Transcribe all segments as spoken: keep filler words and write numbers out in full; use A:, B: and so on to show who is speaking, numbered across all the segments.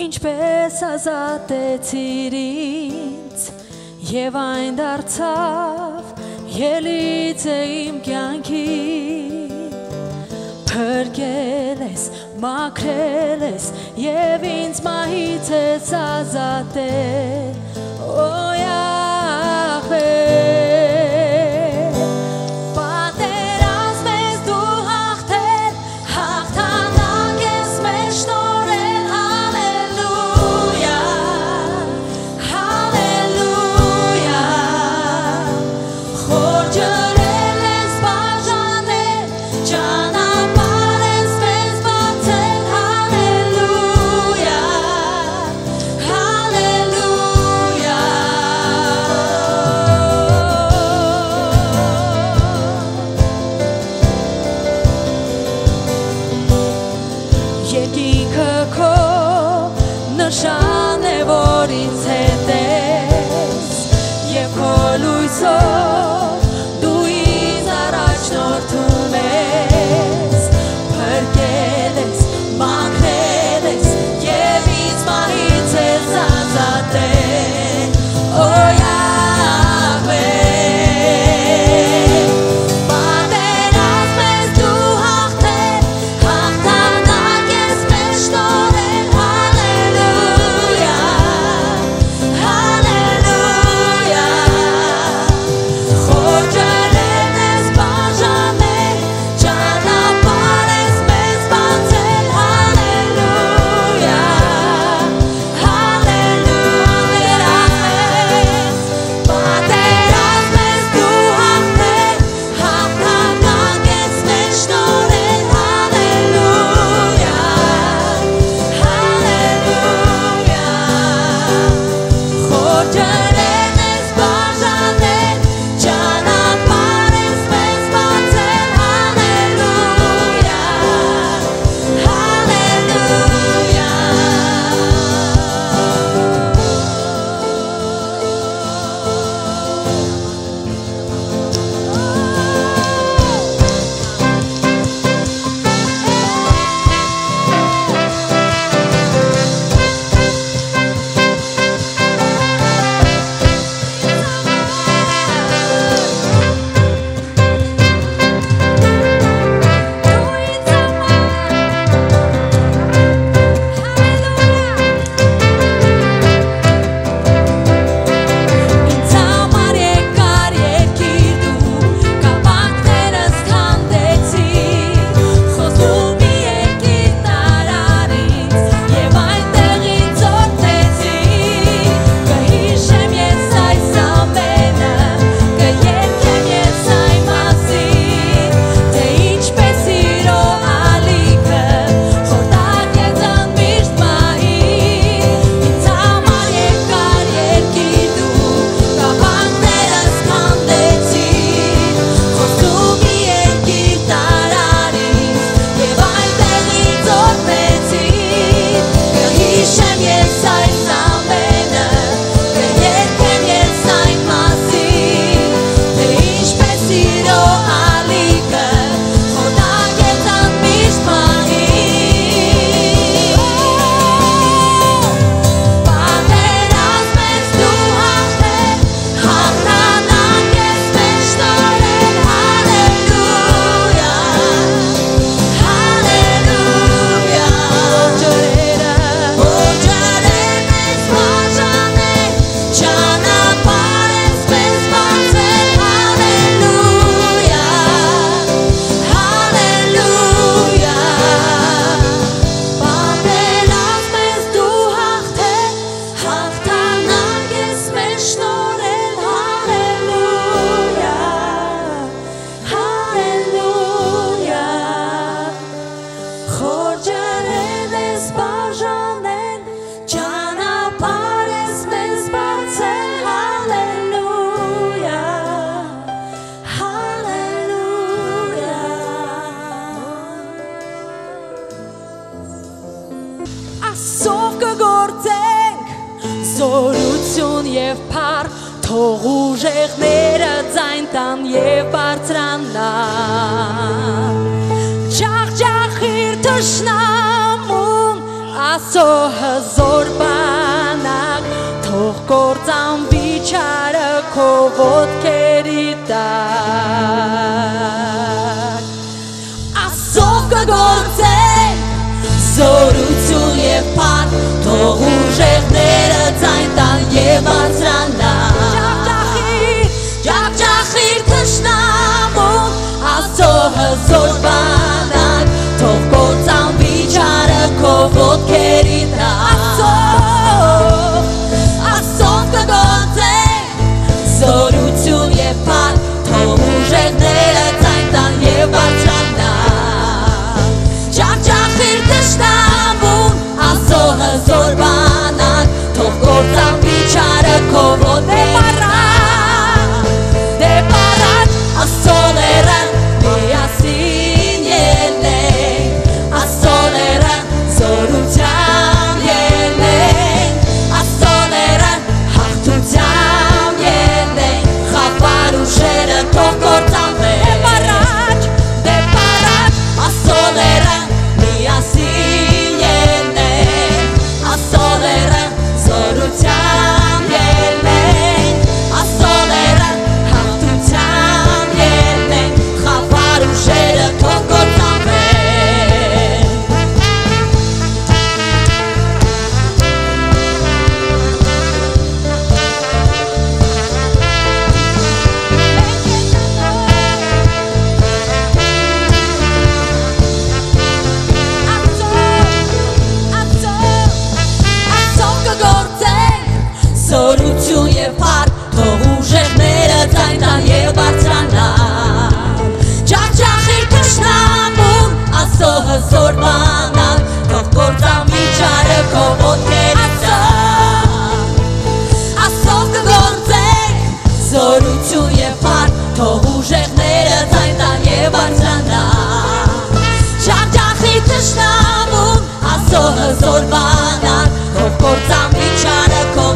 A: Ինչպես ազատեցիր ինձ և այն դարձավ ելիցը իմ կյանքի Փրկել ես, մաքրել ես և ինձ մահից ես ազատել Օ Յահվե Նշան է, որ ինձ հետ ես և քո լույսով դու ինձ առաջնորդում ես Փրկել ես, մաքրել ես և ինձ մահից ես ազատել Օ Յահվե Զորություն և փառ թող ուժեղները ձայն տան և բարձրանան Ջախջախիր թշնամուն Աստծո հզոր բանակ թող գործան վիճարը քո ոտքերի տակ Աստծո կգործեն զորություն եւ փառք թող ուժեղները ձայն տան եւ բարձրանան Ջախջախիր թշնամուն Աստծո հզոր բանակ թող գործան վիճարը քո ոտքերի տակ Աստծո կգործեն զորություն եւ փառք թող ուժեղները ձայն տան եւ բարձրանան Ջախջախիր թշնամուն Աստծո հզոր բանակ թող գործան վիճարը քո ոտքերի Զորություն եւ փառք թող ուժեղները ձայն տան եւ բարձրանան Ջախջախիր թշնամուն Աստծո հզոր բանակ թող գործան վիճարը քո ոտքերի տակ Աստծո կգործեն զորություն եւ փառք թող ուժեղները ձայն տան եւ բարձրանան Ջախջախիր թշնամուն Աստծո հզոր բանակ թող գործան վիճարը քո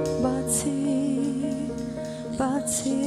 B: Բացի, բացի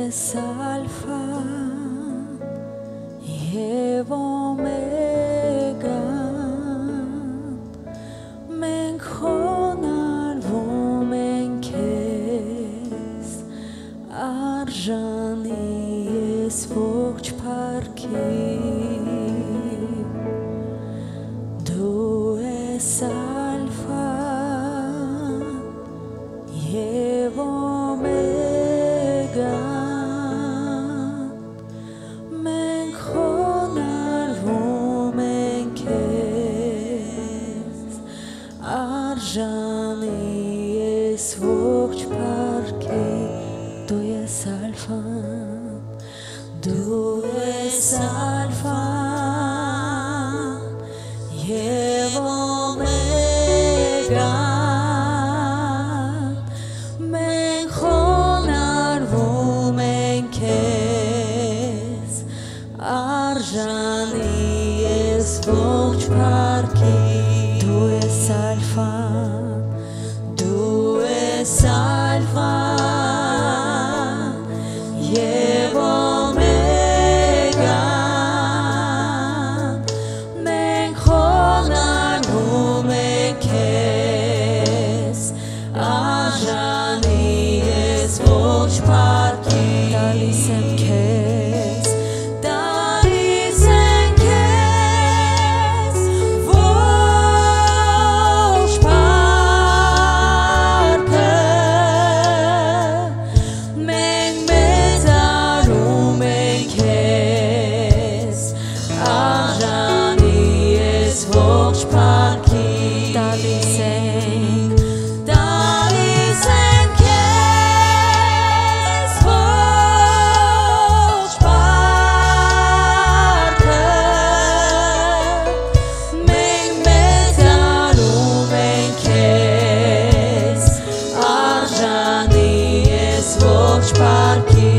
B: es alfa եւ օմեգա մենք խոնարհվում ենք քեզ արժանի ես ողջ փառքի դու ես alfa եւ օմեգա մենք խոնարհվում ենք քեզ արժանի ես ողջ փառքի դու ես alfa դու ես alfa եւ օմեգա մենք խոնարհվում ենք քեզ արժանի ես ողջ փառքի դու ես alfa դու ես alfa եւ օմեգա մենք խոնարհվում ենք քեզ արժանի ես ողջ փառքի տալիս եմ քեզ տալիս եմ քեզ ողջ փառքը մենք մեծարում ենք քեզ արժանի ես ողջ փառքի տալիս ենք տալիս ենք քեզ ողջ փառքը մենք մեծարում ենք քեզ արժանի ես ողջ փառքի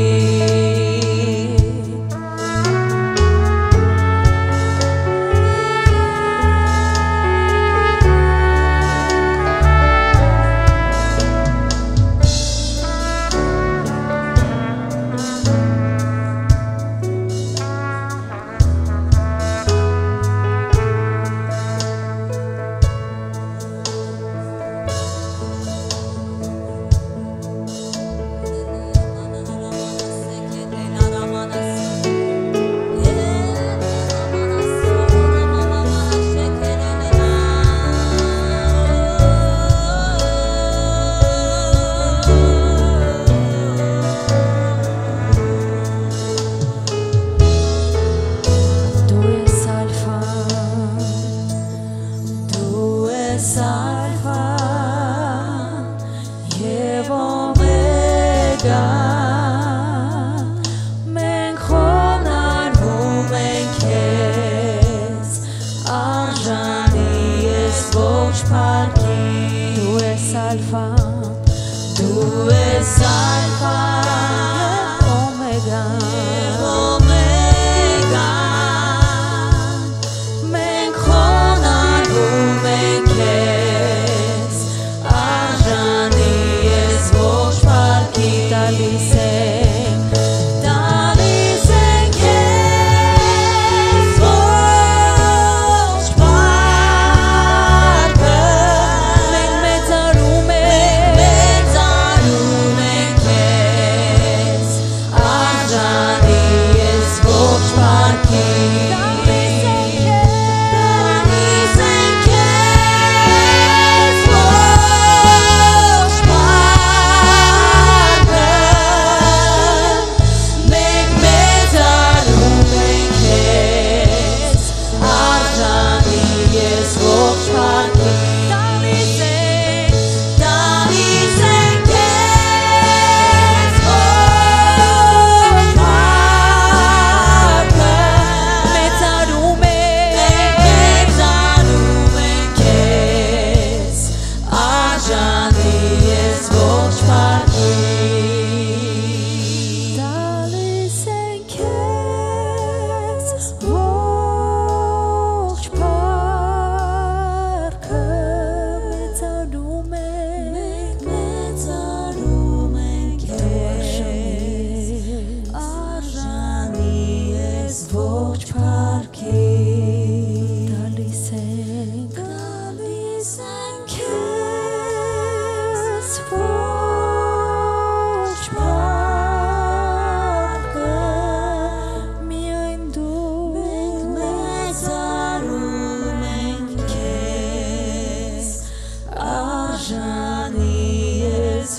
B: alfa եւ օմեգա մենք խոնարհվում ենք քեզ արժանի ես ողջ փառքի դու ես alfa դու ես alfa օմեգա օմեգա մենք խոնարհվում ենք քեզ արժանի ես ողջ փառքի տալիս ենք տալիս ենք քեզ ողջ փառքը մենք մեծարում ենք մեծարում ենք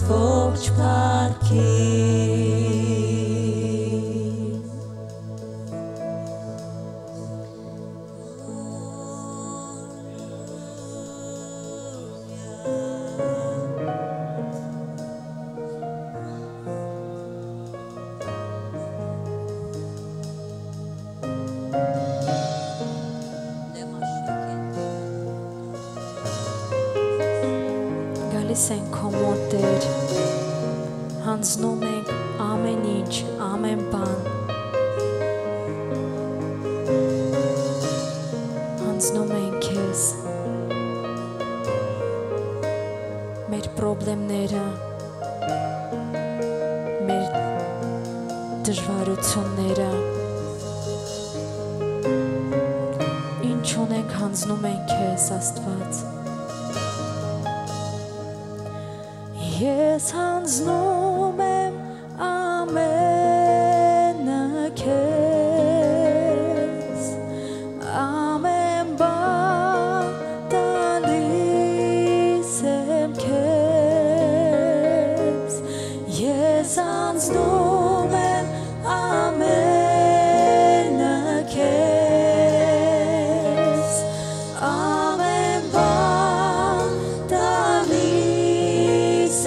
B: ողջ փառքի Գալիս ենք քո մոտ Տեր, հանձնում ենք ամեն ինչ, ամեն բան, հանձնում ենք քեզ, մեր պրոբլեմները, մեր դժվարությունները, ինչ ունենք հանձնում ենք քեզ, Աստված։ Ես հանձնում եմ ամենը քեզ, ամեն բան տալիս եմ քեզ, ես հանձնում եմ ամենը քեզ, ամեն բան տալիս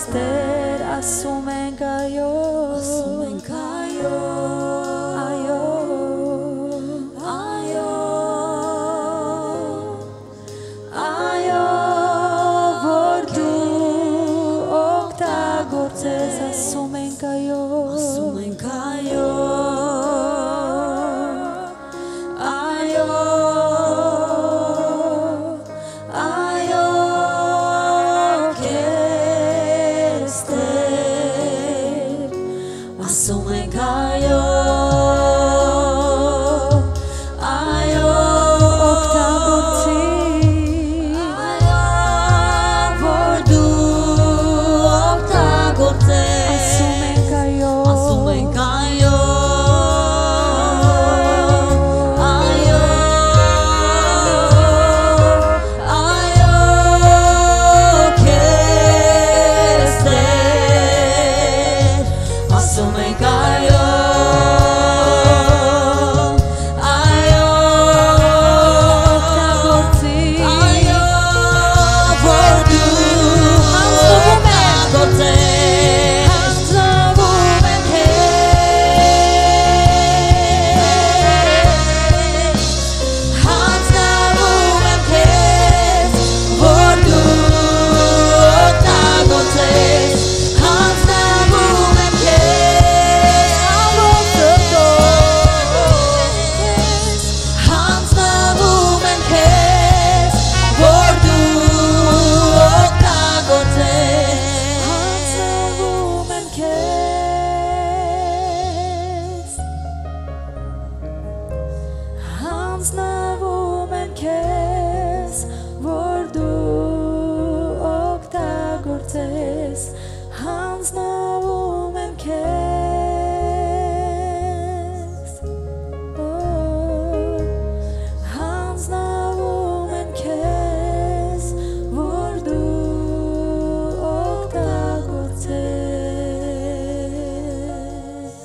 B: Esther, asum ենք այո,
A: ասում ենք այո,
B: այո,
A: այո,
B: այո, որ դու օգտագործես, ասում ենք այո,
A: ասում ենք այո,
B: Հանձնվում եմ քեզ, որ դու օգտագործես, հանձնվում եմ քեզ, հանձնվում եմ քեզ, որ դու օգտագործես.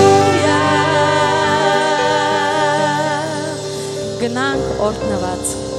B: Գնանք օրհնված